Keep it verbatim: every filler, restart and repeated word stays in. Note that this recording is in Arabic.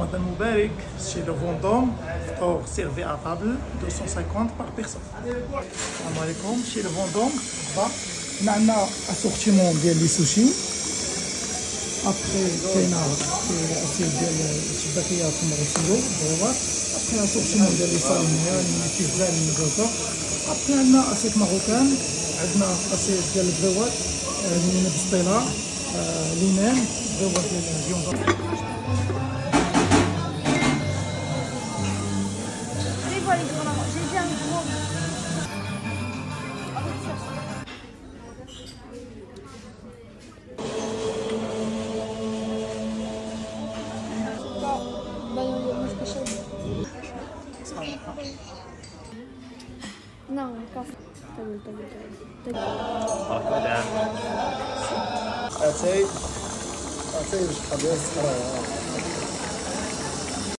Ramadan Moubarak chez le Vendôme, or servi à table deux cent cinquante par personne. Salam alaikum, chez le Vendôme, on a un assortiment de sushis. Après, on a الشباكيات المغسولة بروات. Après, assortiment de salmon, البيتزا المجازة. Après, on a assiette marocaine, on a assiette ديال البروات, اللي بالسطيلة, ليمان, بروات ديال الفيوندا. Non, café. طيب طيب طيب. أتاي أتاي باش تحضر الصحراء.